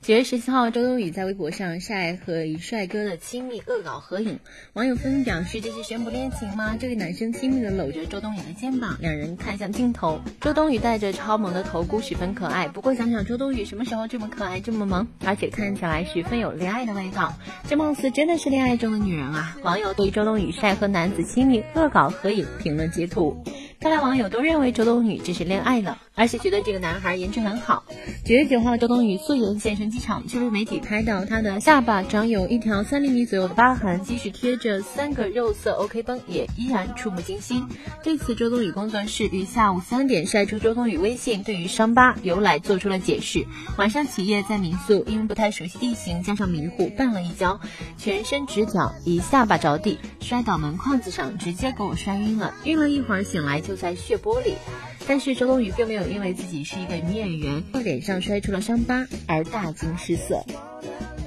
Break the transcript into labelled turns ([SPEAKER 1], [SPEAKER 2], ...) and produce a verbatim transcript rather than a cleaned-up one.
[SPEAKER 1] 九月十四号，周冬雨在微博上晒和一帅哥的亲密恶搞合影，网友纷纷表示这是宣布恋情吗？这位男生亲密的搂着周冬雨的肩膀，两人看向镜头。周冬雨带着超萌的头箍，十分可爱。不过想想周冬雨什么时候这么可爱这么萌，而且看起来十分有恋爱的味道，这貌似真的是恋爱中的女人啊！网友对周冬雨晒和男子亲密恶搞合影评论截图。看来网友都认为周冬雨这是恋爱了，而且觉得这个男孩颜值很好。九月九号，周冬雨素颜现身机场，却被媒体拍到她的下巴长有一条三厘米左右的疤痕，即使贴着三个肉色 OK 绷，也依然触目惊心。对此，周冬雨工作室于下午三点晒出周冬雨微信对于伤疤由来做出了解释。晚上起夜在民宿，因为不太熟悉地形，加上迷糊，绊了一跤，全身直角一下巴着地，摔倒门框子上，直接给我摔晕了。晕了一会儿，醒来就在血泊里。但是周冬雨并没有因为自己是一个女演员，脸上摔出了伤疤而大惊失色。